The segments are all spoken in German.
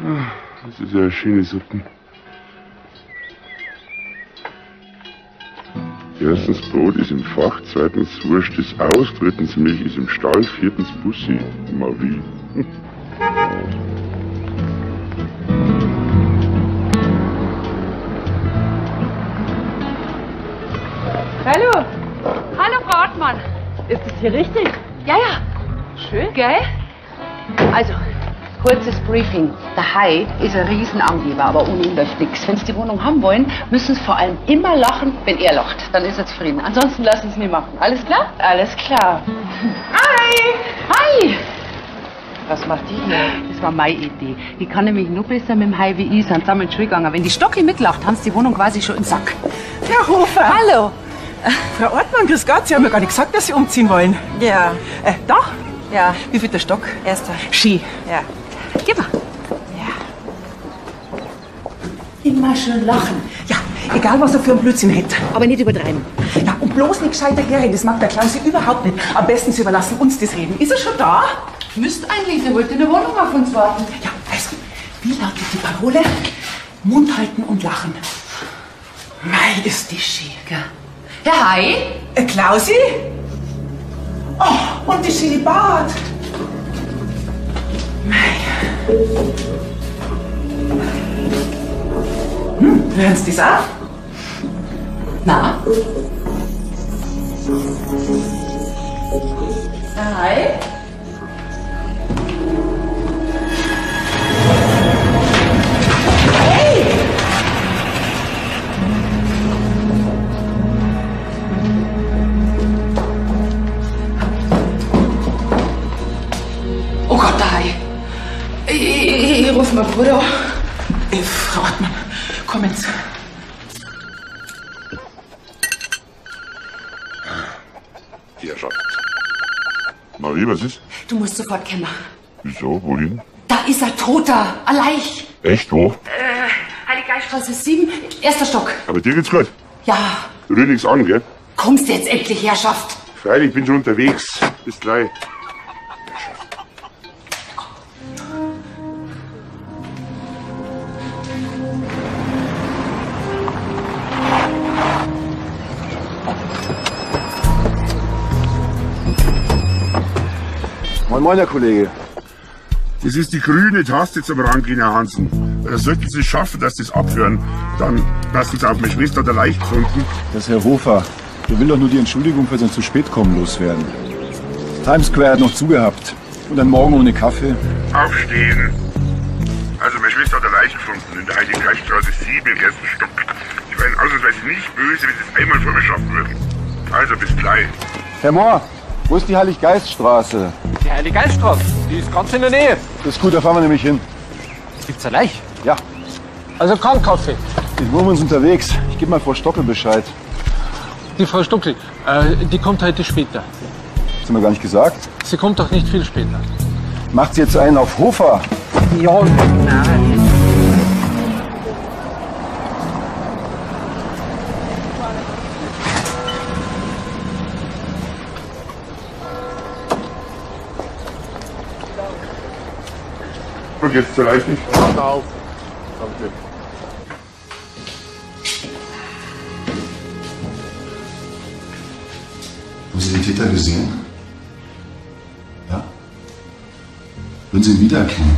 Das ist ja eine schöne Suppe. Erstens, Brot ist im Fach, zweitens, Wurst ist aus, drittens, Milch ist im Stall, viertens, Bussi, Marie. Hallo. Hallo, Frau Ortmann. Ist das hier richtig? Ja, ja. Schön. Gell? Also, kurzes Briefing. Der Hai ist ein Riesenangeber, aber ohne ihn läuft nichts. Wenn Sie die Wohnung haben wollen, müssen Sie vor allem immer lachen, wenn er lacht. Dann ist er zufrieden. Ansonsten lassen Sie es nicht machen. Alles klar? Alles klar. Hi! Hi! Was macht die hier? Das war meine Idee. Die kann nämlich nur besser mit dem Hai wie ich, sind zusammen in die Schule gegangen. Wenn die Stocki mitlacht, haben sie die Wohnung quasi schon im Sack. Herr Hofer. Hallo! Frau Ortmann, grüß Gott, Sie haben mir gar nicht gesagt, dass Sie umziehen wollen. Ja. Da? Ja. Wie viel der Stock? Erster. Ski. Ja. Gib mal. Ja. Immer schön lachen. Ja, egal was er für einen Blödsinn hätte. Aber nicht übertreiben. Ja, und bloß nicht gescheiter herreden, das mag der Klausi überhaupt nicht. Am besten Sie überlassen uns das Reden. Ist er schon da? Müsst eigentlich, der wollte in der Wohnung auf uns warten. Ja, also, wie lautet die Parole? Mund halten und lachen. Mei, ist die schick. Herr Hai? Klausi? Oh, und die schöne Bart. Mei. Hören Sie das auch? Na? Herr Hai? Oh Gott, der Hai. Ich ruf mal Bruder. Frau Ortmann, kommen Sie. Die Herrschaft. Marie, was ist? Du musst sofort kommen. Wieso? Wohin? Da ist ein Toter, ein Leich. Echt, wo? Heiliggeiststraße 7, erster Stock. Aber dir geht's gut. Ja, Rühr nichts an, gell? kommst jetzt endlich, Herrschaft. Freilich, ich bin schon unterwegs. Bis gleich. Moin, moin, Herr Kollege. Das ist die grüne Taste zum Rangehen, Herr Hansen. Sollten Sie es schaffen, dass Sie es abhören, dann lassen Sie auf meine Schwester der Leicht gefunden. Das ist Herr Hofer. Der will doch nur die Entschuldigung für sein zu spät kommen loswerden. Times Square hat noch zugehabt. Und dann morgen ohne Kaffee. Aufstehen. Also, meine Schwester hat der Leicht gefunden in der Heiliggeiststraße 7 im ersten Stock. Ich war ausnahmsweise nicht böse, wenn Sie es einmal vor mir schaffen würden. Also, bis gleich. Herr Mohr, wo ist die Heiliggeiststraße? Die Heiliggeiststraße, die ist ganz in der Nähe. Das ist gut, da fahren wir nämlich hin. Gibt's ein Leich? Ja, Also kein Kaffee. ich wohne uns unterwegs. Ich gebe mal Frau Stockel Bescheid. Die Frau Stuckel, die kommt heute später. Das haben wir gar nicht gesagt. Sie kommt doch nicht viel später. Macht sie jetzt einen auf Hofer? Ja, nein. Und jetzt vielleicht nicht. Pass auf. Danke. Haben Sie den Täter gesehen? Ja? Würden Sie ihn wiedererkennen?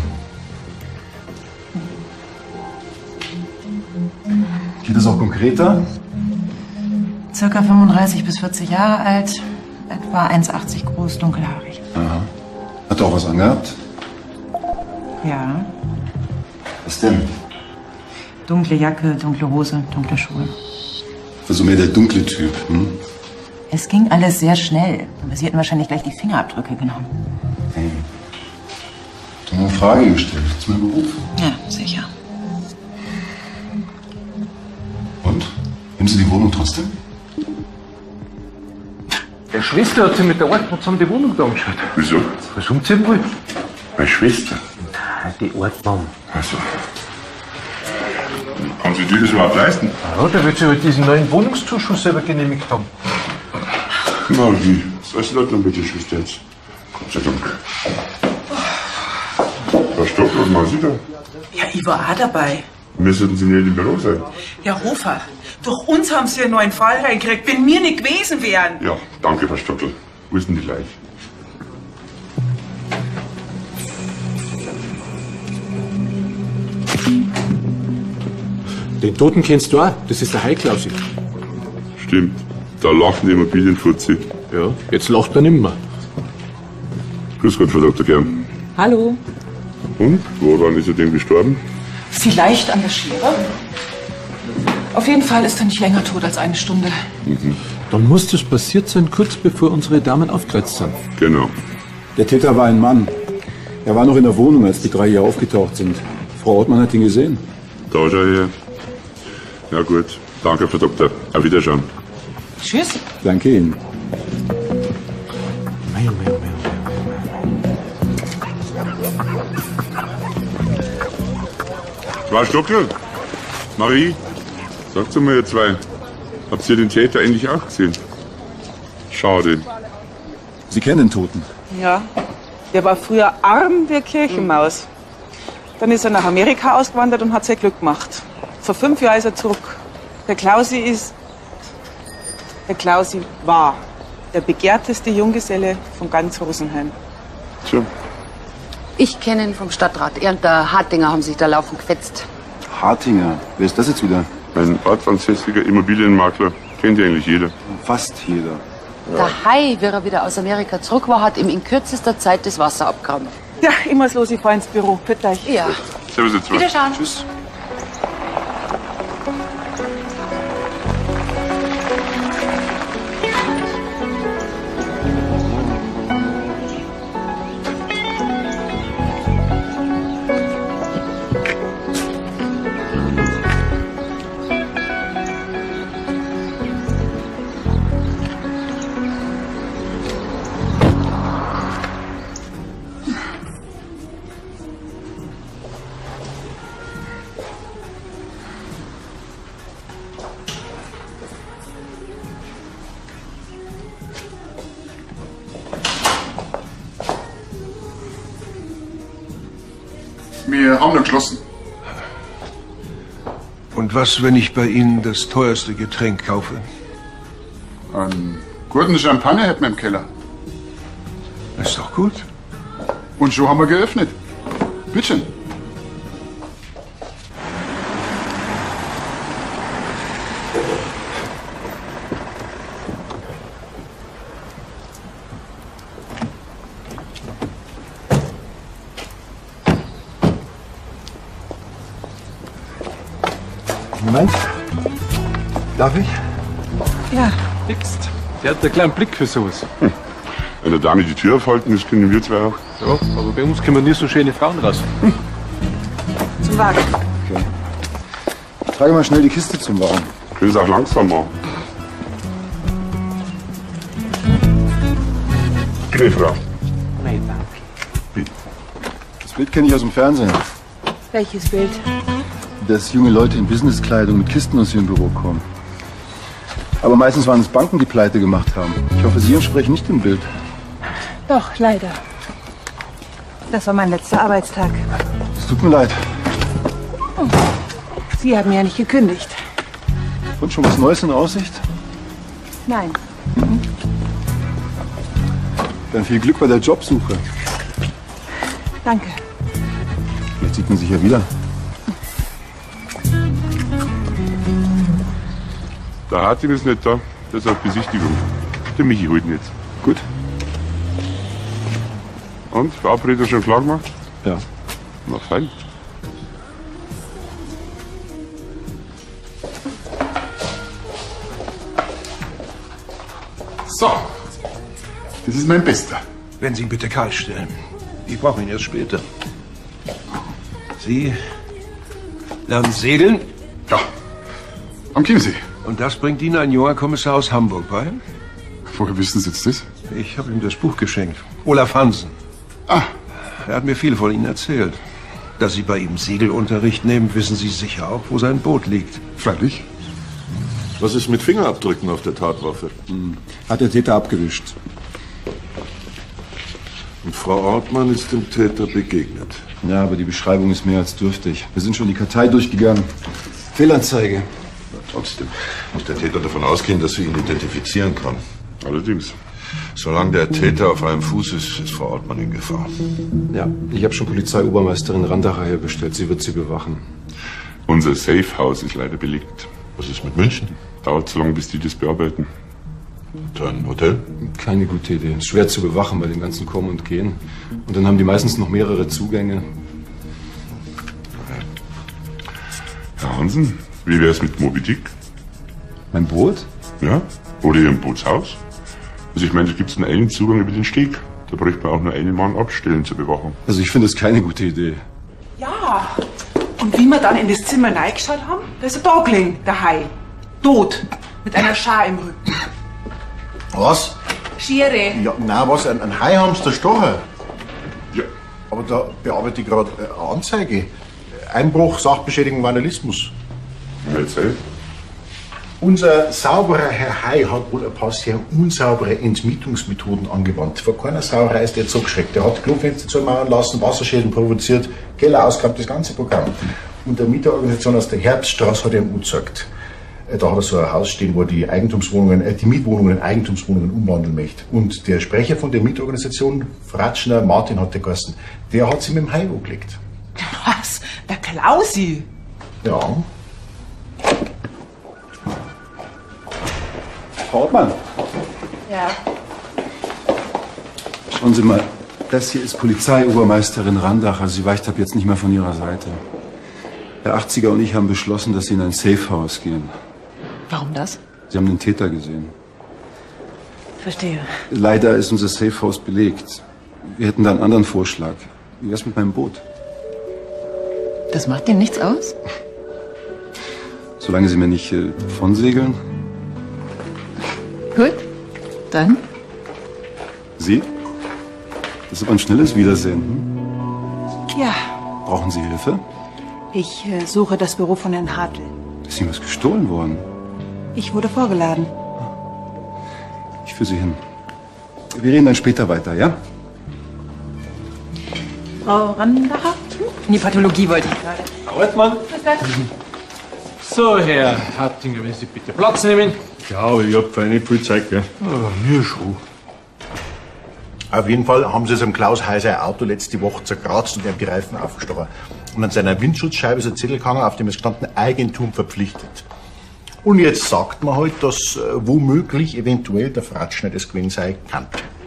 Geht das auch konkreter? Circa 35 bis 40 Jahre alt, etwa 1,80 groß, dunkelhaarig. Aha. Hat er auch was angehabt? Ja. Was denn? Dunkle Jacke, dunkle Hose, dunkle Schuhe. Also mehr der dunkle Typ, hm? Es ging alles sehr schnell. Aber sie hätten wahrscheinlich gleich die Fingerabdrücke genommen. Hey. Ich habe eine Frage gestellt. Das ist mein Beruf. Ja, sicher. Und? Nehmen Sie die Wohnung trotzdem? Der Schwester hat sie mit der Ortmann zusammen die Wohnung da angeschaut. Wieso? Was umziehen wollen? Meine Schwester. Die Ortmann. Also. Kann sie dir das überhaupt leisten? Ja, der wird sich halt diesen neuen Wohnungszuschuss selber genehmigt haben. Na wie? Was ist in Ordnung mit der Schwester jetzt? Gott sei Dank. Frau Stock, was machen Sie da? Ja, ich war auch dabei. Müssen Sie nicht im Büro sein? Herr Hofer, durch uns haben Sie einen neuen Fall reingekriegt, wenn wir nicht gewesen wären. Ja, danke, Frau Stockel. Wo ist denn die Leiche? Den Toten kennst du auch. Das ist der Heiklausi. Stimmt. Da lachen die Immobilienfuzzi. Ja, jetzt lacht er nimmer. Grüß Gott, Frau Dr. Kern. Hallo. Und? Woran ist er denn gestorben? Vielleicht an der Schere? Auf jeden Fall ist er nicht länger tot als eine Stunde. Dann muss das passiert sein, kurz bevor unsere Damen aufgekreuzt sind. Genau. Der Täter war ein Mann. Er war noch in der Wohnung, als die 3 hier aufgetaucht sind. Frau Ortmann hat ihn gesehen. Da schau her. Ja gut. Danke, Frau Doktor. Auf Wiedersehen. Tschüss. Danke Ihnen. Frau Stockel? Marie? Sagt mal, ihr zwei. Habt ihr den Täter endlich auch gesehen? Schade. Sie kennen den Toten. Ja, der war früher arm wie eine Kirchenmaus. Dann ist er nach Amerika ausgewandert und hat sein Glück gemacht. Vor 5 Jahren ist er zurück. Der Klausi war der begehrteste Junggeselle von ganz Rosenheim. Tja. Ich kenne ihn vom Stadtrat. Er und der Hartinger haben sich da laufend gefetzt. Hartinger. Wer ist das jetzt wieder? Ein ortsansässiger Immobilienmakler. Kennt ja eigentlich jeder. Fast jeder. Der Hai, wie er wieder aus Amerika zurück war, hat ihm in kürzester Zeit das Wasser abgegraben. Ja, immer los, ich fahr ins Büro. Bitte euch. Ja. Servus, ihr zwei. Wiederschauen. Tschüss. Wir haben noch geschlossen. Und was, wenn ich bei Ihnen das teuerste Getränk kaufe? Einen guten Champagner hätten wir im Keller. Ist doch gut. Und schon haben wir geöffnet. Bittchen. Moment. Darf ich? Ja. Nix. Der hat einen kleinen Blick für sowas. Wenn der Dame die Tür aufhalten, das können wir zwei auch. Ja, aber bei uns kommen nie so schöne Frauen raus. Zum Wagen. Okay. Trage mal schnell die Kiste zum Wagen. Können Sie auch langsam machen. Bitte, Frau. Nein, danke. Das Bild kenne ich aus dem Fernsehen. Welches Bild? Dass junge Leute in Businesskleidung mit Kisten aus ihrem Büro kommen. Aber meistens waren es Banken, die Pleite gemacht haben. Ich hoffe, Sie entsprechen nicht dem Bild. Doch, leider. Das war mein letzter Arbeitstag. Es tut mir leid. Sie haben ja nicht gekündigt. Und schon was Neues in Aussicht? Nein. Dann viel Glück bei der Jobsuche. Danke. Vielleicht sieht man sich ja wieder. Der Hartin ist nicht da. Der ist auf Besichtigung. Der Michi holt ihn jetzt. Gut. Und? Verabredung schon klar gemacht? Ja. Na fein. So. Das ist mein Bester. Wenn Sie ihn bitte kalt stellen. Ich brauche ihn erst später. Sie lernen segeln Ja. Am Chiemsee. und das bringt Ihnen ein junger Kommissar aus Hamburg bei. Woher wissen Sie jetzt das? Ich habe ihm das Buch geschenkt. Olaf Hansen. Ah, Er hat mir viel von Ihnen erzählt. Dass Sie bei ihm Segelunterricht nehmen, wissen Sie sicher auch, wo sein Boot liegt. freilich. Was ist mit Fingerabdrücken auf der Tatwaffe? Hat der Täter abgewischt. Und Frau Ortmann ist dem Täter begegnet. Ja, aber die Beschreibung ist mehr als dürftig. Wir sind schon die Kartei durchgegangen. Fehlanzeige. Trotzdem muss der Täter davon ausgehen, dass sie ihn identifizieren kann. Allerdings. Solange der Täter auf einem Fuß ist Frau Ortmann in Gefahr. Ja, ich habe schon Polizeiobermeisterin Randacher herbestellt. Sie wird sie bewachen. Unser Safehouse ist leider belegt. Was ist mit München? Dauert so lange, bis die das bearbeiten. Dein Hotel? Keine gute Idee. Ist schwer zu bewachen bei dem ganzen Kommen und Gehen. Und dann haben die meistens noch mehrere Zugänge. Herr Hansen, wie wär's mit Moby Dick? Mein Boot? Ja, oder Ihrem Bootshaus? Also ich meine, da gibt's nur einen Zugang über den Steg. Da bräuchte man auch nur einen Mann abstellen zur Bewachung. Also ich finde das keine gute Idee. Ja. Und wie wir dann in das Zimmer reingeschaut haben, da ist er da gelegen, der Hai. Tot. Mit einer Schar im Rücken. Was? Schere. Ja, nein, was? Ein Hai haben sie erstochen. Ja. Aber da bearbeite ich gerade eine Anzeige. Einbruch, Sachbeschädigung, Vandalismus. Erzähl. Unser sauberer Herr Hai hat wohl ein paar sehr unsaubere Entmietungsmethoden angewandt. Vor keiner Sauerei ist der zurückgeschreckt. Er hat Klofenster zumauern lassen, Wasserschäden provoziert, Keller ausgehabt, das ganze Programm. Und der Mieterorganisation aus der Herbststraße hat er ihm gesagt, da hat er so ein Haus stehen, wo er die Mietwohnungen in Eigentumswohnungen umwandeln möchte. Und der Sprecher von der Mietorganisation, Fratschner, Martin hat der geheißen, der hat sich mit dem Hai angelegt. Was? Der Klausi? Ja. Frau Ortmann. Ja. Schauen Sie mal, das hier ist Polizeiobermeisterin Randacher. Sie weicht ab jetzt nicht mehr von ihrer Seite. Der 80er und ich haben beschlossen, dass Sie in ein Safehouse gehen. Warum das? Sie haben den Täter gesehen. Verstehe. Leider ist unser Safehouse belegt. Wir hätten da einen anderen Vorschlag. Wie wär's mit meinem Boot? Das macht dir nichts aus? Solange Sie mir nicht vonsegeln. Gut. Dann? Sie? Das ist aber ein schnelles Wiedersehen. Hm? Ja, Brauchen Sie Hilfe? ich suche das Büro von Herrn Hartl. Ist Ihnen was gestohlen worden? Ich wurde vorgeladen. Ich führe Sie hin. Wir reden dann später weiter, ja? Frau Randacher? In die Pathologie wollte ich gerade. Ortmann. So, Herr Hartinger, wenn Sie bitte Platz nehmen. Ja, aber ich hab nicht viel Zeit, gell? Mir schon. Auf jeden Fall haben sie es am Klaus Hai sein Auto letzte Woche zerkratzt und ihm die Reifen aufgestochen. Und an seiner Windschutzscheibe ist ein Zettel gehangen, auf dem ist gestanden, Eigentum verpflichtet. Und jetzt sagt man halt, dass womöglich eventuell der Fratschner das gewesen sein kann.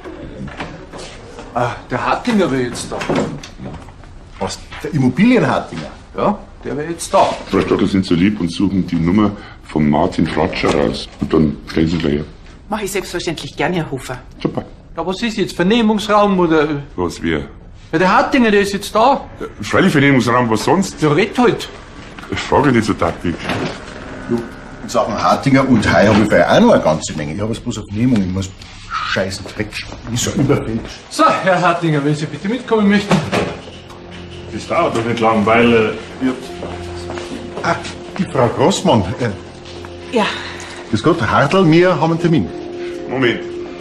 Ah, der Hartinger wäre jetzt da. Was? Der Immobilienhartinger? Ja, der wäre jetzt da. Frau Stocker sind so lieb und suchen die Nummer von Martin Fratscher raus. Und dann stellen Sie gleich her. Mach ich selbstverständlich gern, Herr Hofer. Super. Ja, was ist jetzt? Vernehmungsraum oder? Was wir? Ja, der Hartinger, der ist jetzt da. Freilich Vernehmungsraum, was sonst? Der redet halt. Ich frage nicht so taktisch. In Sachen Hartinger und Hai habe ich vielleicht auch noch eine ganze Menge. Ich habe es bloß auf Nehmung, ich muss scheißen Dreck. Ist so überfällig. So, Herr Hartinger, wenn Sie bitte mitkommen möchten. Das dauert doch nicht lang, weil Ah, die Frau Grossmann. Ja. Grüß Gott, Herr Hartl, wir haben einen Termin. Moment.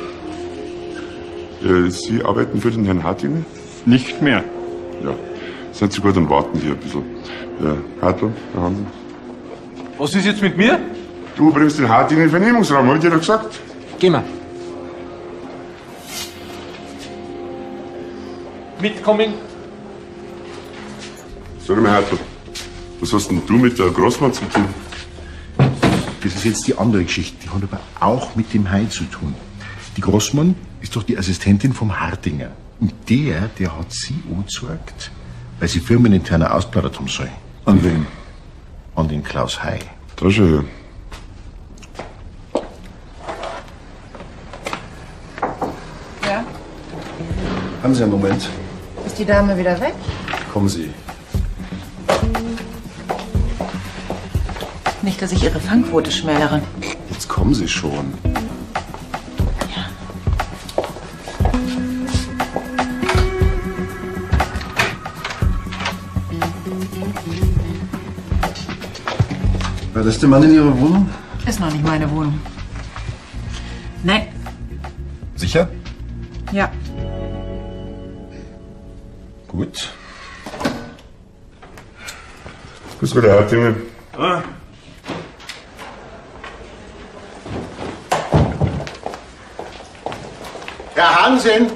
Sie arbeiten für den Herrn Hartinger? nicht mehr. Ja. Seid Sie gut und warten Sie ein bisschen. Hartl, Herr Hansen. Was ist jetzt mit mir? Du bringst den Hartinger in den Vernehmungsraum, hab ich dir doch gesagt. Geh mal. Mitkommen. Sag mal, Hartl, was hast denn du mit der Grossmann zu tun? Das ist jetzt die andere Geschichte. Die hat aber auch mit dem Hai zu tun. Die Grossmann ist doch die Assistentin vom Hartinger. Und der hat sie angezeigt, weil sie firmeninterner ausplaudert haben soll. An wen? An den Klaus Hai. Da schon her. Ja? Haben Sie einen Moment? Ist die Dame wieder weg? Kommen Sie. Nicht, dass ich Ihre Fangquote schmälere. Jetzt kommen Sie schon. War das der Mann in Ihrer Wohnung? Ist noch nicht meine Wohnung. Nein. Sicher? Ja. Gut. Grüß Gott, Herr Hartinger. Herr Hansen!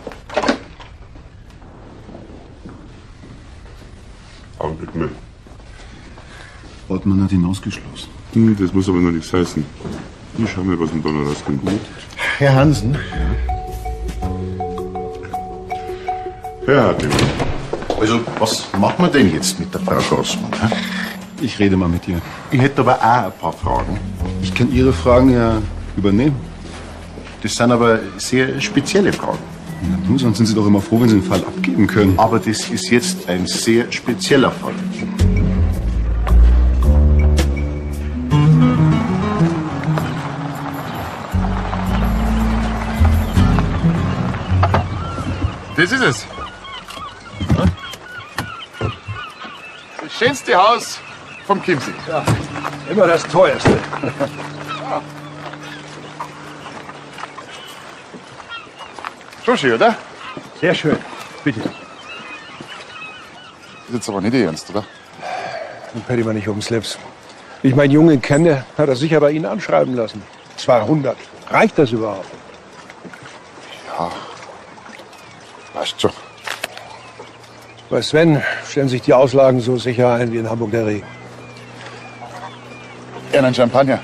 Augenblick mal. Ortmann hat ihn ausgeschlossen. Das muss aber noch nichts heißen. Ich schau mal, was denn da noch rauskommt. Herr Hansen? Herr Hartinger. Also, was machen wir denn jetzt mit der Frau Grossmann? Hä? Ich rede mal mit ihr. Ich hätte aber auch ein paar Fragen. Ich kann Ihre Fragen ja übernehmen. Das sind aber sehr spezielle Fragen. Na du, sonst sind Sie doch immer froh, wenn Sie den Fall abgeben können. Aber das ist jetzt ein sehr spezieller Fall. Das ist es. Das schönste Haus vom Chiemsee. Ja, immer das teuerste. Schon schön, oder? Sehr schön. Bitte. Das ist jetzt aber nicht ernst, oder? Und Paddy mal nicht ums Lips. Wie ich meinen Jungen kenne, hat er sicher bei Ihnen anschreiben lassen. 200. Reicht das überhaupt? Ja. Weißt schon. Bei Sven stellen sich die Auslagen so sicher ein wie in Hamburg der Regen. Einen Champagner.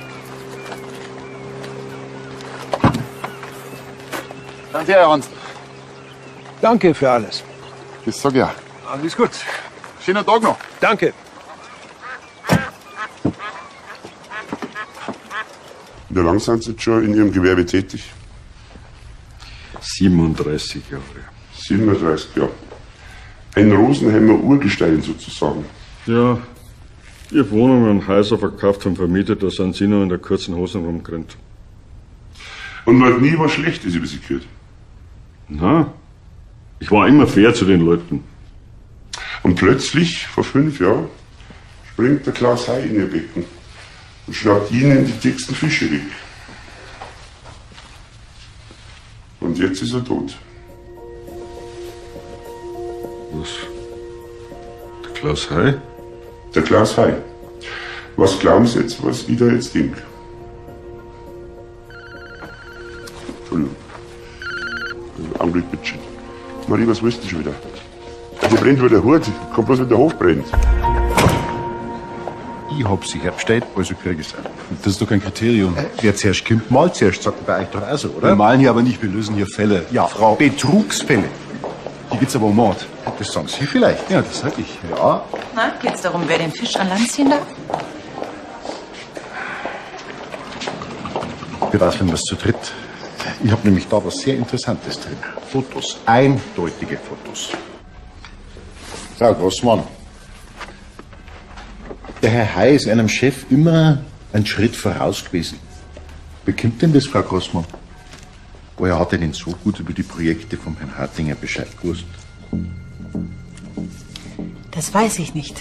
Danke, Herr Hansen. Danke für alles. Das sag ich ja. Alles gut. Schönen Tag noch. Danke. Wie lange sind Sie jetzt schon in Ihrem Gewerbe tätig? 37 Jahre. 37 Jahre. Ein Rosenheimer Urgestein sozusagen. Ja, ich habe Wohnungen und Häuser verkauft und vermietet, da sind Sie noch in der kurzen Hose rumgerannt. Und man hat nie was Schlechtes über Sie gehört. Na, ich war immer fair zu den Leuten. Und plötzlich, vor 5 Jahren, springt der Klaus Hai in Ihr Becken und schnappt Ihnen die dicksten Fische weg. Und jetzt ist er tot. Was? Der Klaus Hai? Der Klaus Hai. Was glauben Sie jetzt, was ich da jetzt denke? Entschuldigung. Augenblick bitte. Marie, was willst du schon wieder? Die brennt wieder der Hut. Kommt bloß, wenn der Hof brennt. Ich hab sie herbestellt, also krieg ich's auch. Das ist doch kein Kriterium. Wer zuerst kommt, malt zuerst, sagt man bei euch doch auch so, oder? Wir malen hier aber nicht, wir lösen hier Fälle. Ja, Frau Betrugsfälle. Hier geht's aber um Mord. Das sagen Sie vielleicht. Ja, das sag ich. Ja. Na, geht's darum, wer den Fisch an Land ziehen darf? Wir basteln das zu dritt. Ich habe nämlich da was sehr Interessantes drin. Fotos, eindeutige Fotos. Frau Grossmann, der Herr Hai ist einem Chef immer einen Schritt voraus gewesen. Wie kommt denn das, Frau Grossmann? Woher hat er denn so gut über die Projekte vom Herrn Hartinger Bescheid gewusst? Das weiß ich nicht.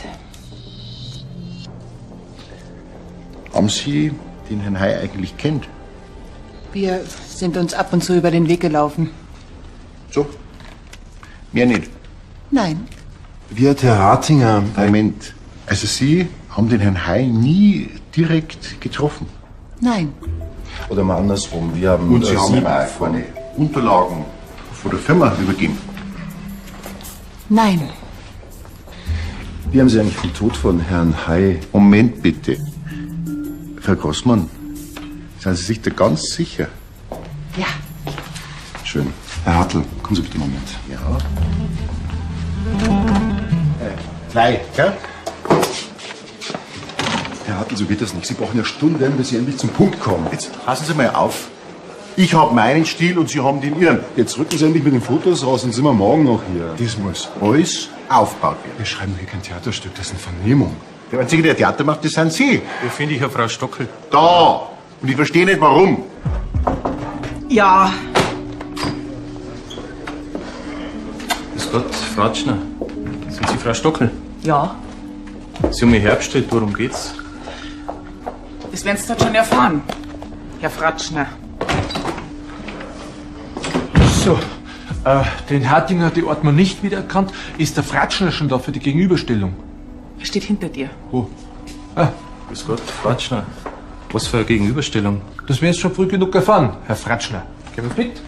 Haben Sie den Herrn Hai eigentlich kennt? Wir sind uns ab und zu über den Weg gelaufen. So? Mehr nicht. Nein. Wie hat Herr Hartinger... Moment. Also Sie haben den Herrn Hai nie direkt getroffen? Nein. Oder mal andersrum, wir haben... Und Sie haben ihm auch keine Unterlagen von der Firma übergeben? Nein. Wie haben Sie eigentlich den Tod von Herrn Hai... Moment bitte. Frau Grossmann, sind Sie sich da ganz sicher? Ja. Schön. Herr Hartl, kommen Sie bitte einen Moment. Ja. Gleich, gell? Herr Hartl, so geht das nicht. Sie brauchen ja Stunden, bis Sie endlich zum Punkt kommen. Jetzt passen Sie mal auf. Ich habe meinen Stil und Sie haben den Ihren. Jetzt rücken Sie endlich mit den Fotos raus, und sind wir morgen noch hier. Das muss alles aufgebaut werden. Wir schreiben hier kein Theaterstück, das ist eine Vernehmung. Der Einzige, der Theater macht, das sind Sie. Wo finde ich eine Frau Stockel? Da. Und ich verstehe nicht, warum. Ja. Grüß Gott, Fratschner. Sind Sie Frau Stockel? Ja. Sie haben mich herbestellt, worum geht's? Das werden Sie dort schon erfahren, Herr Fratschner. So, Den Hartinger hat die Ortmann nicht wiedererkannt. Ist der Fratschner schon da für die Gegenüberstellung? Er steht hinter dir. Wo? Ah, Grüß Gott, Fratschner. Was für eine Gegenüberstellung? das wäre jetzt schon früh genug erfahren, Herr Fratschner. Gehen wir mit?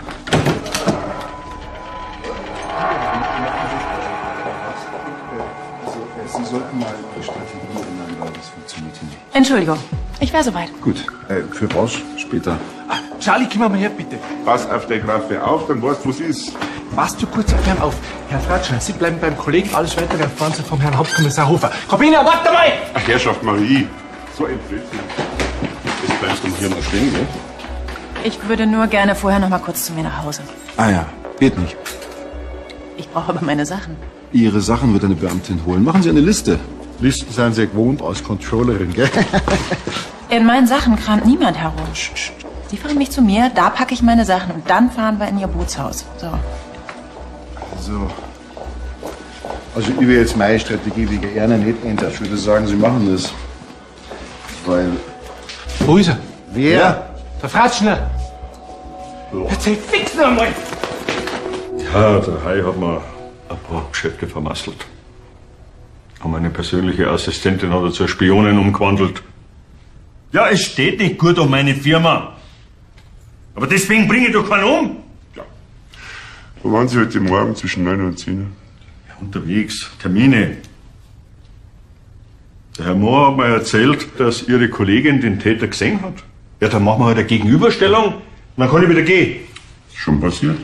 Sie sollten mal die Strategie ändern, weil das funktioniert hier nicht. Entschuldigung, ich wäre soweit. Gut, für was? Später. Charlie, komm mal her, bitte. Pass auf der Graffe auf, dann weißt du, was ist. Passt du kurz auf ihn auf. Herr Fratschner, Sie bleiben beim Kollegen, alles weitere erfahren Sie vom Herrn Hauptkommissar Hofer. Corbina, warte mal! Ach, Herrschaft Marie. So entflößlich. Jetzt bleibst du hier noch stehen, gell? Ich würde nur gerne vorher noch mal kurz zu mir nach Hause. Ah ja, geht nicht. Ich brauche aber meine Sachen. Ihre Sachen wird eine Beamtin holen. Machen Sie eine Liste. Listen sind Sie gewohnt als Controllerin, gell? In meinen Sachen kramt niemand herum. Sie fahren mich zu mir, da packe ich meine Sachen und dann fahren wir in Ihr Bootshaus. So. So. Also ich will jetzt meine Strategie wie gerne nicht ändern. Ich würde sagen, Sie machen das. Weil... Wo ist er? Wer? Der Fratschner. Erzähl fix noch einmal. Ja, der Hai hat mir ein paar Geschäfte vermasselt. Und meine persönliche Assistentin hat er zur Spionin umgewandelt. Ja, es steht nicht gut um meine Firma. Aber deswegen bringe ich doch keinen um. Wo waren Sie heute Morgen zwischen 9 und 10? Ja, unterwegs, Termine. Der Herr Mohr hat mir erzählt, dass Ihre Kollegin den Täter gesehen hat. Ja, dann machen wir halt eine Gegenüberstellung. Dann kann ich wieder gehen. Schon passiert?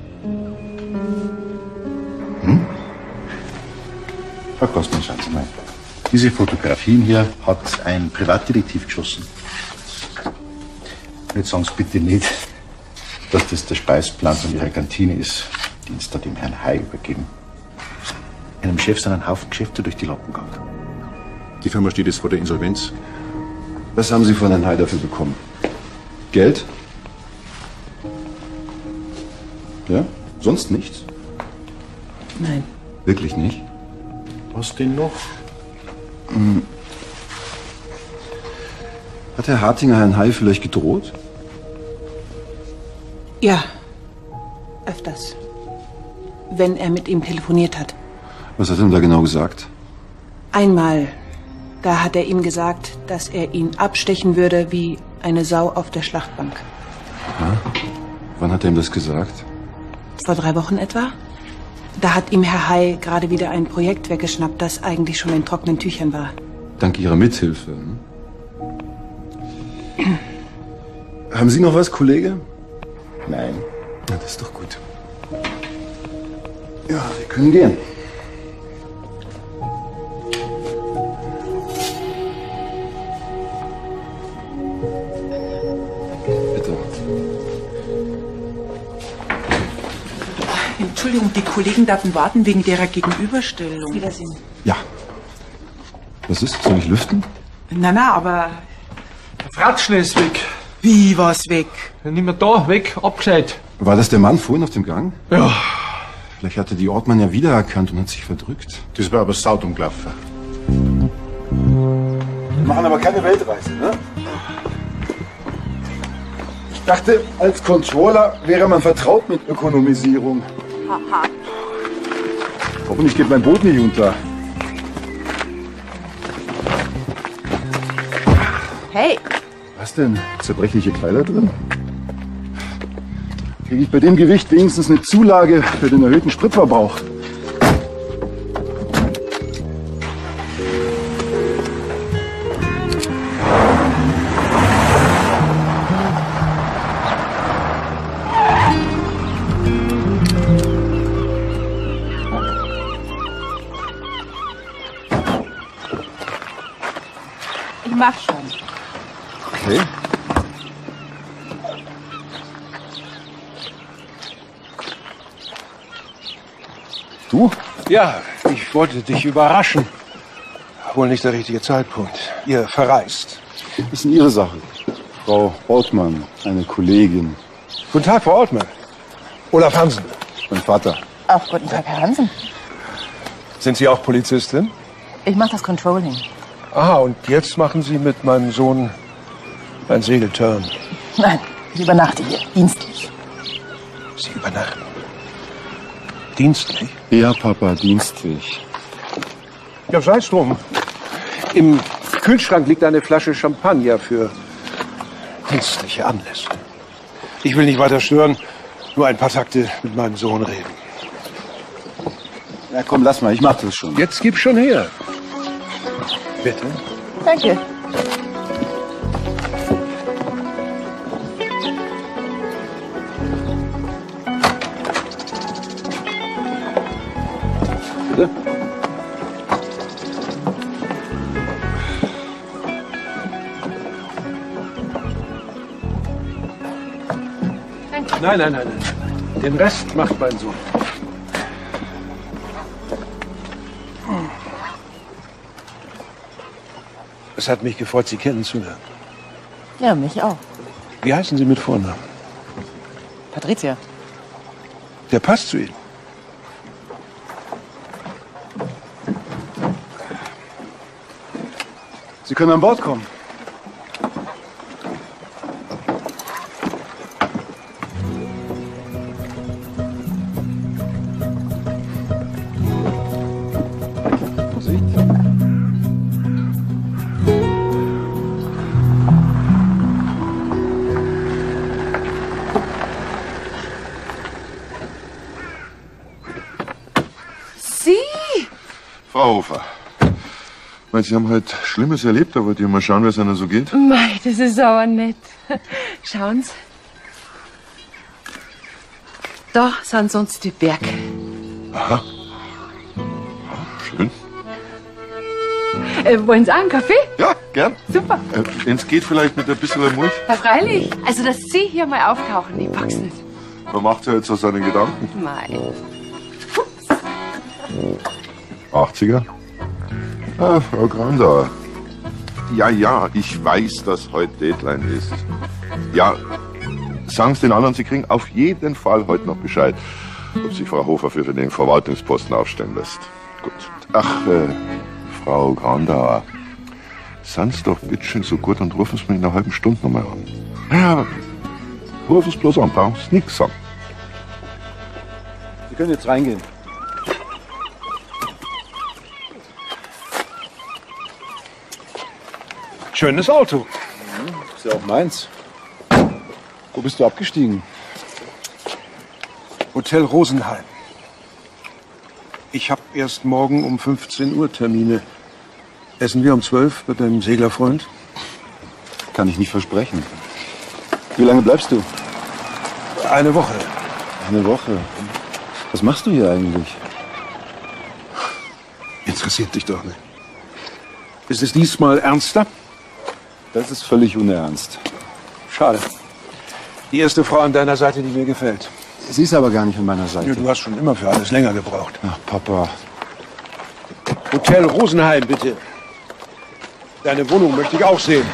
Frau Kostmann, schauen Sie mal. Diese Fotografien hier hat ein Privatdetektiv geschossen. Jetzt sagen Sie bitte nicht, dass das der Speiseplan von Ihrer Kantine ist, den Sie da dem Herrn Hai übergeben. Einem Chef sind ein Haufen Geschäfte durch die Lappen gegangen. Die Firma steht jetzt vor der Insolvenz. Was haben Sie von Herrn Hai dafür bekommen? Geld? Ja? Sonst nichts? Nein. Wirklich nicht? Was denn noch? Hat Herr Hartinger Herrn Hai vielleicht gedroht? Ja, öfters. Wenn er mit ihm telefoniert hat. Was hat er denn da genau gesagt? Einmal, da hat er ihm gesagt, dass er ihn abstechen würde wie eine Sau auf der Schlachtbank. Ja? Wann hat er ihm das gesagt? Vor 3 Wochen etwa. Da hat ihm Herr Hai gerade wieder ein Projekt weggeschnappt, das eigentlich schon in trockenen Tüchern war. Dank Ihrer Mithilfe. Hm? Haben Sie noch was, Kollege? Nein. Ja, das ist doch gut. Ja, wir können gehen. Bitte. Entschuldigung, die Kollegen dürfen warten wegen derer Gegenüberstellung. Wiedersehen. Ja. Was ist? Soll ich lüften? Na, aber... Der Fratschner ist weg. Wie, was weg? Nicht mehr da, weg, abgescheit. War das der Mann vorhin auf dem Gang? Ja. Vielleicht hat er die Ortmann ja wiedererkannt und hat sich verdrückt. Das war aber saudumm gelaufen. Wir machen aber keine Weltreise, ne? Ich dachte, als Controller wäre man vertraut mit Ökonomisierung. Hoffentlich geht mein Boot nicht unter. Hey, Was denn? Zerbrechliche Kleider drin? Kriege ich bei dem Gewicht wenigstens eine Zulage für den erhöhten Spritverbrauch? Ich mach schon. Okay. Du? Ja, ich wollte dich überraschen. Wohl nicht der richtige Zeitpunkt. Ihr verreist. Das ist Ihre Sache. Frau Ortmann, eine Kollegin. Guten Tag, Frau Ortmann. Olaf Hansen. Mein Vater. auch guten Tag, Herr Hansen. Sind Sie auch Polizistin? Ich mache das Controlling. Aha, und jetzt machen Sie mit meinem Sohn ein Segelturn. Nein, ich übernachte hier, dienstlich. Sie übernachten? Dienstlich? Ja, Papa, dienstlich. Ja, sei's drum. Im Kühlschrank liegt eine Flasche Champagner für dienstliche Anlässe. Ich will nicht weiter stören, nur ein paar Takte mit meinem Sohn reden. Na komm, lass mal, ich mach das schon. Jetzt gib schon her. Bitte. Danke. Bitte? Nein, nein, nein, nein. Den Rest macht mein Sohn. Es hat mich gefreut, Sie kennenzulernen. Ja, mich auch. Wie heißen Sie mit Vornamen? Patricia. Der passt zu Ihnen. Sie können an Bord kommen. Frau Hofer, Sie haben heute Schlimmes erlebt, da wollt ihr mal schauen, wie es einer so geht? Mei, das ist aber nett. Schauen Sie. Da sind sonst die Berge. Aha. Schön. Wollen Sie auch einen Kaffee? Ja, gern. Super. Wenn es geht, vielleicht mit ein bisschen Milch. Ja, freilich. Also, dass Sie hier mal auftauchen, ich pack's nicht. Man macht ja jetzt so seine Gedanken. Mei. 80er? Ah, Frau Grandauer. Ja, ich weiß, dass heute Deadline ist. Ja, sagen Sie den anderen, Sie kriegen auf jeden Fall heute noch Bescheid, ob sich Frau Hofer für den Verwaltungsposten aufstellen lässt. Gut. Ach, Frau Grandauer, seien Sie doch bitteschön so gut und rufen Sie mich in einer halben Stunde nochmal an. Ja, rufen Sie bloß an, brauchen Sie nichts sagen. Sie können jetzt reingehen. Schönes Auto. Ist ja auch meins. Wo bist du abgestiegen? Hotel Rosenheim. Ich habe erst morgen um 15 Uhr Termine. Essen wir um 12 bei deinem Seglerfreund? Kann ich nicht versprechen. Wie lange bleibst du? Eine Woche. Eine Woche? Was machst du hier eigentlich? Interessiert dich doch nicht. Ist es diesmal ernster? Das ist völlig unernst. Schade. Die erste Frau an deiner Seite, die mir gefällt. Sie ist aber gar nicht an meiner Seite. Ja, du hast schon immer für alles länger gebraucht. Ach, Papa. Hotel Rosenheim, bitte. Deine Wohnung möchte ich auch sehen.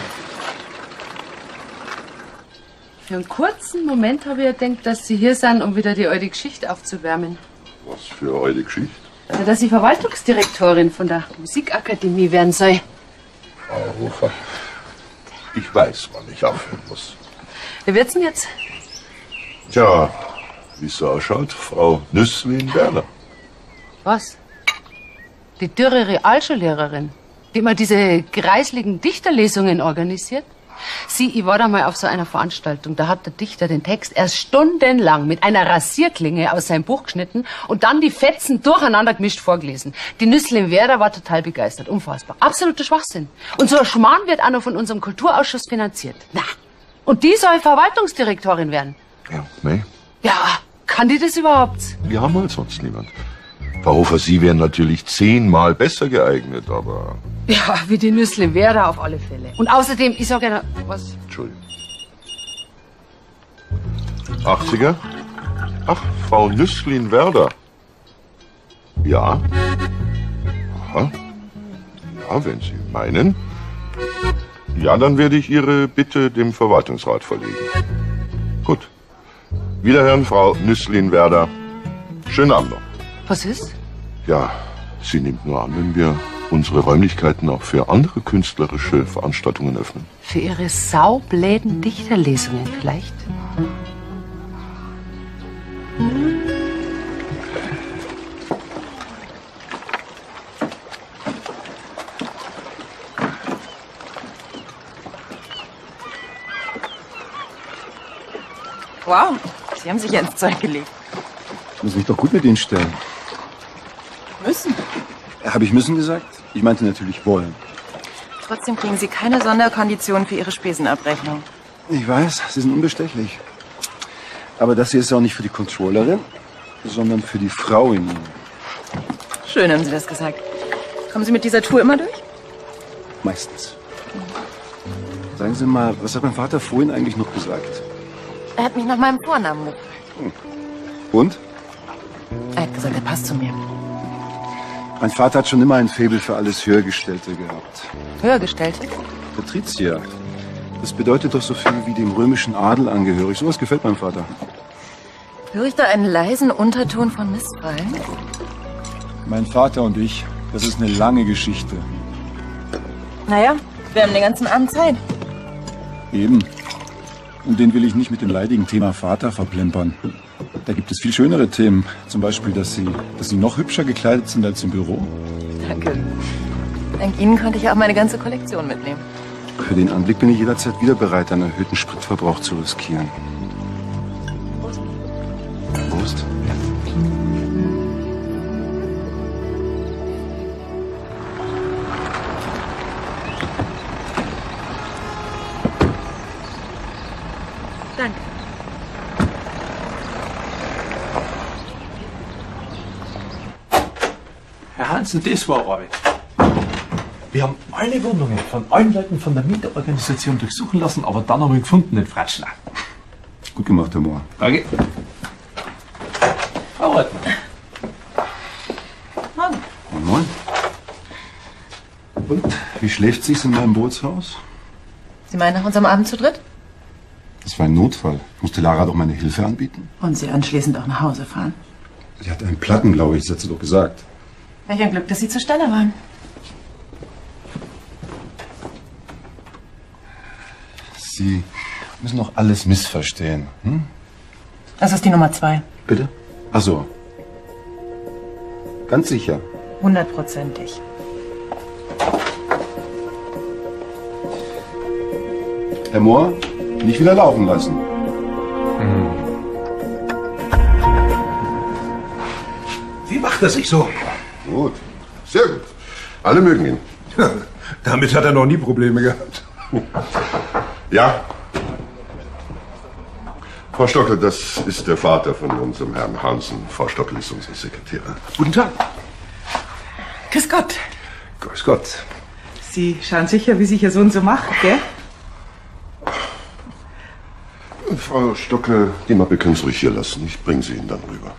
Für einen kurzen Moment habe ich ja gedacht, dass Sie hier sind, um wieder die alte Geschichte aufzuwärmen. Was für eine alte Geschichte? Ja, dass ich Verwaltungsdirektorin von der Musikakademie werden soll. Frau Hofer, ich weiß, wann ich aufhören muss. Wie wird's denn jetzt? Tja, wie es so ausschaut, Frau Nüsslin-Werner. Was? Die dürre Realschullehrerin, die immer diese greisligen Dichterlesungen organisiert? Ich war da mal auf so einer Veranstaltung, da hat der Dichter den Text erst stundenlang mit einer Rasierklinge aus seinem Buch geschnitten und dann die Fetzen durcheinander gemischt vorgelesen. Die Nüsslin-Werder war total begeistert, unfassbar. Absoluter Schwachsinn. Und so ein Schmarrn wird auch noch von unserem Kulturausschuss finanziert. Na, und die soll Verwaltungsdirektorin werden. Ja, nee, Ja, kann die das überhaupt? wir haben halt sonst niemand. Frau Hofer, Sie wären natürlich 10-mal besser geeignet, aber... Ja, wie die Nüsslin-Werder auf alle Fälle. Und außerdem, ich sag ja, was? Entschuldigung. 80er? Ach, Frau Nüsslin-Werder. Ja. Aha. Ja, wenn Sie meinen. Ja, dann werde ich Ihre Bitte dem Verwaltungsrat vorlegen. Gut. Wiederhören, Frau Nüsslin-Werder. Schönen Abend noch. Was ist? Ja, sie nimmt nur an, wenn wir unsere Räumlichkeiten auch für andere künstlerische Veranstaltungen öffnen. Für ihre saubläden Dichterlesungen vielleicht? Wow, Sie haben sich ja ins Zeug gelegt. Ich muss mich doch gut mit Ihnen stellen. Müssen. Habe ich müssen gesagt? Ich meinte natürlich wollen. Trotzdem kriegen Sie keine Sonderkonditionen für Ihre Spesenabrechnung. Ich weiß, Sie sind unbestechlich. Aber das hier ist ja auch nicht für die Controllerin, sondern für die Frau in Ihnen. Schön haben Sie das gesagt. Kommen Sie mit dieser Tour immer durch? Meistens. Sagen Sie mal, was hat mein Vater vorhin eigentlich noch gesagt? Er hat mich nach meinem Vornamen gefragt. Und? Er hat gesagt, er passt zu mir. Mein Vater hat schon immer ein Faible für alles Höhergestellte gehabt. Höhergestellte? Patrizier. Das bedeutet doch so viel wie dem römischen Adel angehörig. Sowas gefällt meinem Vater. Höre ich da einen leisen Unterton von Missfallen? Mein Vater und ich, das ist eine lange Geschichte. Naja, wir haben den ganzen Abend Zeit. Eben. Und den will ich nicht mit dem leidigen Thema Vater verplempern. Da gibt es viel schönere Themen. Zum Beispiel, dass Sie noch hübscher gekleidet sind als im Büro. Danke. Dank Ihnen konnte ich auch meine ganze Kollektion mitnehmen. Für den Anblick bin ich jederzeit wieder bereit, einen erhöhten Spritverbrauch zu riskieren. Prost. Danke. Herr Hansen, das war Arbeit. Wir haben alle Wohnungen von allen Leuten von der Mieterorganisation durchsuchen lassen, aber dann haben wir gefunden, den Fratschler. Gut gemacht, Herr Mohr. Danke. Frau Ortmann. Morgen. Moin. Und, wie schläft sich's in meinem Bootshaus? Sie meinen nach unserem Abend zu dritt? Das war ein Notfall. Musste Lara doch meine Hilfe anbieten? Und Sie anschließend auch nach Hause fahren. Sie hat einen Platten, glaube ich, das hat sie doch gesagt. Welch ein Glück, dass Sie zur Stelle waren. Sie müssen doch alles missverstehen. Hm? Das ist die Nummer 2. Bitte? Ach so. Ganz sicher. 100%ig. Herr Mohr, nicht wieder laufen lassen. Wie macht er sich so? Gut, sehr gut. Alle mögen ihn. Damit hat er noch nie Probleme gehabt. Ja. Frau Stockel, das ist der Vater von unserem Herrn Hansen. Frau Stockel ist unsere Sekretärin. Guten Tag. Grüß Gott. Grüß Gott. Sie schauen sicher, wie sich Ihr Sohn so macht, gell? Frau Stockel, die Mappe können Sie ruhig hier lassen. Ich bringe sie Ihnen dann rüber.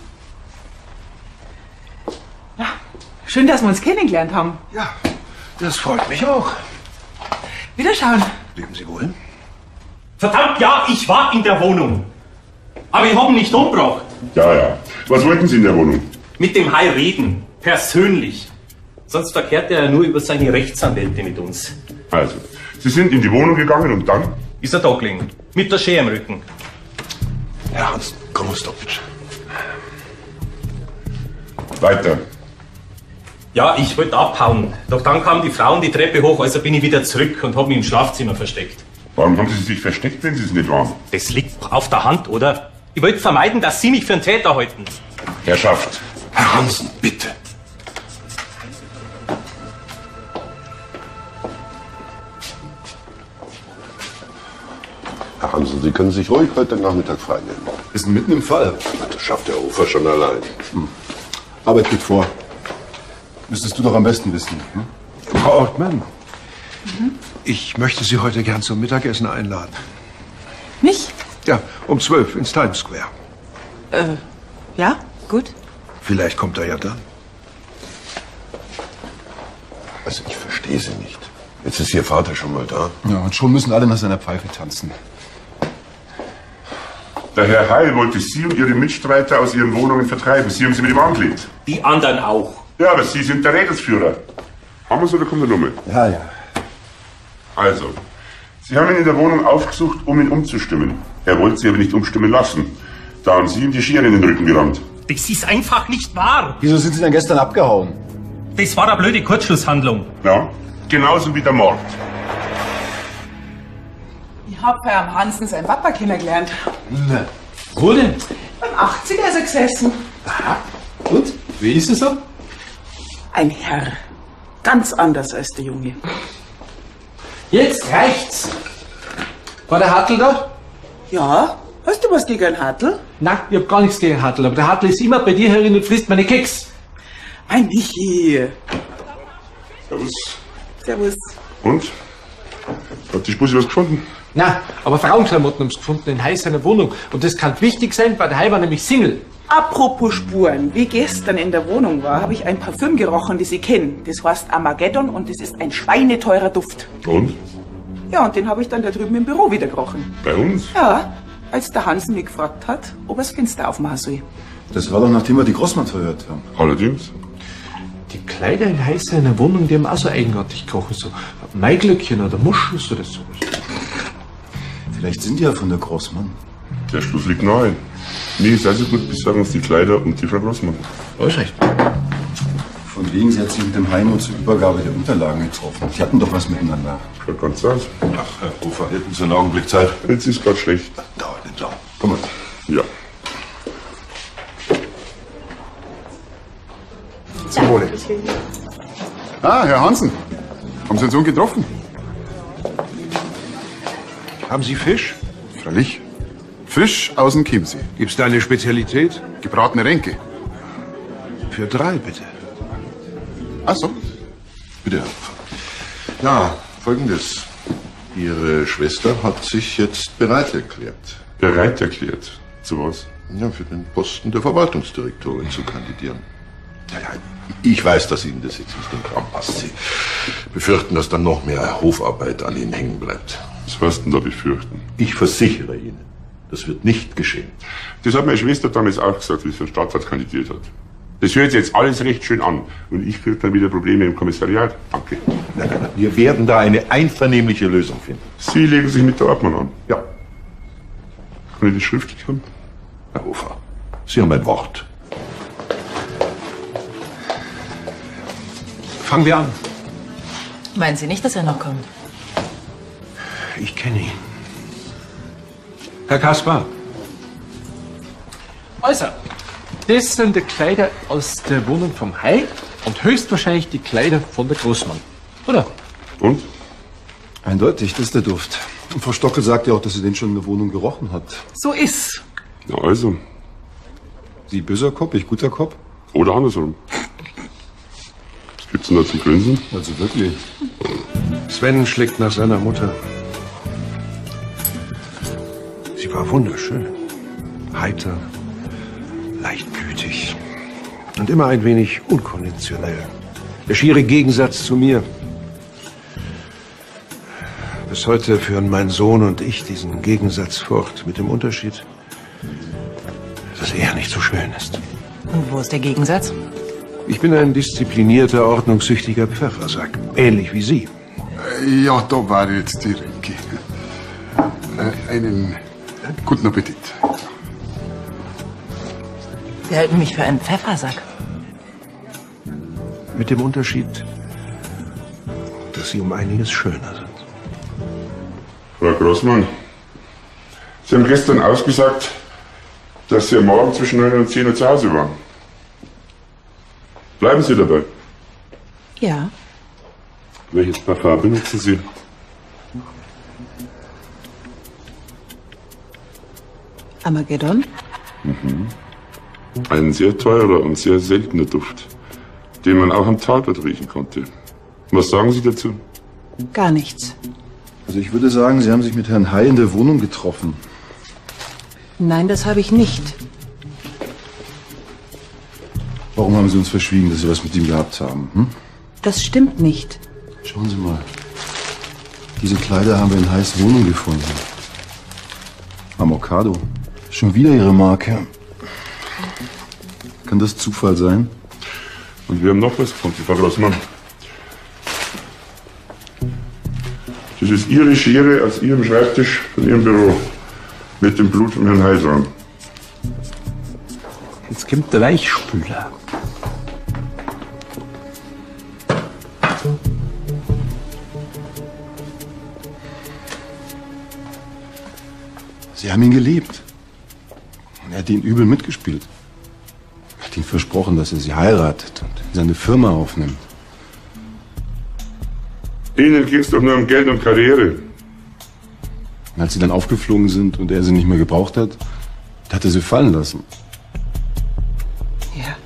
Ja, schön, dass wir uns kennengelernt haben. Ja, das freut mich auch. Wiederschauen. Leben Sie wohl? Verdammt, ja, ich war in der Wohnung. Aber ich habe ihn nicht umgebracht. Ja. Was wollten Sie in der Wohnung? Mit dem Hai reden. Persönlich. Sonst verkehrt er ja nur über seine Rechtsanwälte mit uns. Also, Sie sind in die Wohnung gegangen und dann? Ist er da gelegen. Mit der Schere im Rücken. Herr Hansen, komm uns doch bitte. Weiter. Ja, ich wollte abhauen. Doch dann kam die Frau die Treppe hoch, also bin ich wieder zurück und habe mich im Schlafzimmer versteckt. Warum haben Sie sich versteckt, wenn Sie es nicht waren? Das liegt auf der Hand, oder? Ich wollte vermeiden, dass Sie mich für einen Täter halten. Herrschaft. Herr Hansen, bitte. Herr Hansen, Sie können sich ruhig heute Nachmittag freinehmen. Wir sind mitten im Fall. Das schafft der Hofer schon allein. Arbeit geht vor. Müsstest du doch am besten wissen. Hm? Frau Ortmann, ich möchte Sie heute gern zum Mittagessen einladen. Mich? Ja, um 12 ins Times Square. Ja, gut. Vielleicht kommt er ja dann. Also ich verstehe Sie nicht. Jetzt ist Ihr Vater schon mal da. Ja, und schon müssen alle nach seiner Pfeife tanzen. Der Herr Heil wollte Sie und Ihre Mitstreiter aus Ihren Wohnungen vertreiben. Sie haben sie mit ihm angelegt. Die anderen auch. Ja, aber Sie sind der Rädelsführer. Haben wir es oder kommt der Nummer? Ja. Also, Sie haben ihn in der Wohnung aufgesucht, um ihn umzustimmen. Er wollte Sie aber nicht umstimmen lassen. Da haben Sie ihm die Schere in den Rücken gerammt. Das ist einfach nicht wahr. Wieso sind Sie denn gestern abgehauen? Das war eine blöde Kurzschlusshandlung. Ja, genauso wie der Mord. Ich hab bei am Hansen seinen Papa kennengelernt. Na, wo denn? Beim 80er ist er gesessen. Aha. Und? Wie ist es so? Ein Herr. Ganz anders als der Junge. Jetzt reicht's. War der Hartl da? Ja? Hast du was gegen einen Hartl? Nein, ich hab gar nichts gegen Hartl, aber der Hartl ist immer bei dir herin und frisst meine Keks. Mein Michi. Servus. Servus. Und? Hat die Spusi was gefunden? Na, aber Frauenklamotten haben's gefunden in Hai seiner Wohnung. Und das kann wichtig sein, weil der Hai war nämlich Single. Apropos Spuren. Wie gestern in der Wohnung war, habe ich ein Parfüm gerochen, das Sie kennen. Das heißt Armageddon und das ist ein schweineteurer Duft. Und? Ja, und den habe ich dann da drüben im Büro wieder gerochen. Bei uns? Ja, als der Hansen mich gefragt hat, ob er das Fenster aufmachen soll. Das war doch, nachdem wir die Großmann verhört haben. Allerdings. Die Kleider in Hai seiner Wohnung, die haben auch so eigenartig gerochen. So Maiglöckchen oder Muscheln oder so. Vielleicht sind die ja von der Großmann. Der Schluss liegt nahe. Nee, sei so gut, besorgen uns die Kleider und die Frau Großmann. Alles recht. Von wegen, sie hat sich mit dem Hai nur zur Übergabe der Unterlagen getroffen. Die hatten doch was miteinander. Schaut ganz aus. Ach, Herr Hofer, hätten Sie einen Augenblick Zeit? Jetzt ist gerade schlecht. Dauert nicht lang. Komm mal. Ja. Zum Wohle. Ah, Herr Hansen. Haben Sie den Sohn getroffen? Haben Sie Fisch? Freilich. Fisch aus dem Chiemsee. Gibt's da eine Spezialität? Gebratene Ränke. Für 3, bitte. Ach so. Bitte. Ja, Folgendes. Ihre Schwester hat sich jetzt bereit erklärt. Bereit erklärt? Zu was? Ja, für den Posten der Verwaltungsdirektorin zu kandidieren. Ja, ich weiß, dass Ihnen das jetzt nicht in den Kram passt. Sie befürchten, dass dann noch mehr Hofarbeit an Ihnen hängen bleibt. Was wirst du denn da befürchten? Ich versichere Ihnen, das wird nicht geschehen. Das hat meine Schwester damals auch gesagt, wie sie für den Stadtrat kandidiert hat. Das hört sich jetzt alles recht schön an. Und ich kriege dann wieder Probleme im Kommissariat. Danke. Nein, wir werden da eine einvernehmliche Lösung finden. Sie legen sich mit der Obmann an? Ja. Kann ich das schriftlich haben? Herr Hofer, Sie haben ein Wort. Fangen wir an. Meinen Sie nicht, dass er noch kommt? Ich kenne ihn. Herr Kaspar. Also, das sind die Kleider aus der Wohnung vom Hai und höchstwahrscheinlich die Kleider von der Großmann. Oder? Und? Eindeutig, das ist der Duft. Und Frau Stockel sagt ja auch, dass sie den schon in der Wohnung gerochen hat. So ist. Na also. Sie böser Kopf, ich guter Kopf? Oder andersrum. Was gibt's denn da zum Grinsen? Also wirklich. Sven schlägt nach seiner Mutter. Sie war wunderschön. Heiter, leichtblütig und immer ein wenig unkonventionell. Der schiere Gegensatz zu mir. Bis heute führen mein Sohn und ich diesen Gegensatz fort, mit dem Unterschied, dass er nicht so schön ist. Und wo ist der Gegensatz? Ich bin ein disziplinierter, ordnungssüchtiger Pfeffersack, ähnlich wie Sie. Ja, da war jetzt die Ränke. Einen guten Appetit. Sie halten mich für einen Pfeffersack. Mit dem Unterschied, dass Sie um einiges schöner sind. Frau Großmann, Sie haben gestern ausgesagt, dass Sie am Morgen zwischen 9 und 10 Uhr zu Hause waren. Bleiben Sie dabei. Ja. Welches Parfum benutzen Sie? Armageddon? Mhm. Ein sehr teurer und sehr seltener Duft, den man auch am Tatort riechen konnte. Was sagen Sie dazu? Gar nichts. Also ich würde sagen, Sie haben sich mit Herrn Hai in der Wohnung getroffen. Nein, das habe ich nicht. Warum haben Sie uns verschwiegen, dass Sie was mit ihm gehabt haben? Hm? Das stimmt nicht. Schauen Sie mal. Diese Kleider haben wir in Hais Wohnung gefunden. Avocado. Schon wieder Ihre Marke. Kann das Zufall sein? Und wir haben noch was gefunden, Frau Großmann. Das ist Ihre Schere aus Ihrem Schreibtisch von Ihrem Büro. Mit dem Blut von Herrn Hai dran. Jetzt kommt der Weichspüler. Sie haben ihn geliebt. Er hat ihn übel mitgespielt. Er hat ihm versprochen, dass er sie heiratet und in seine Firma aufnimmt. Ihnen ging es doch nur um Geld und Karriere. Und als sie dann aufgeflogen sind und er sie nicht mehr gebraucht hat, hat er sie fallen lassen. Ja.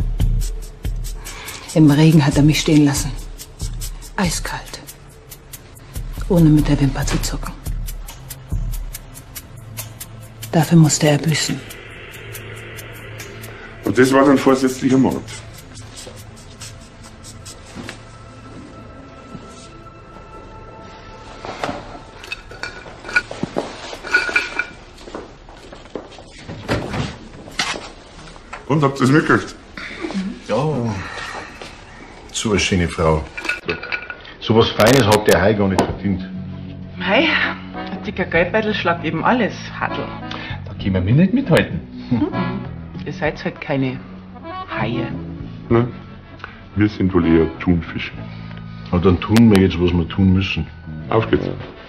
Im Regen hat er mich stehen lassen. Eiskalt. Ohne mit der Wimper zu zucken. Dafür musste er büßen. Und das war dann vorsätzlicher Mord. Und habt ihr es mitgekriegt? Ja, so eine schöne Frau. So was Feines hat der Hai gar nicht verdient. Mei, ein dicker Geldbeutel schlagt eben alles, Hadl. Da können wir nicht mithalten. Ihr seid halt keine Haie. Ne? Wir sind wohl eher Thunfische. Und dann tun wir jetzt, was wir tun müssen. Auf geht's.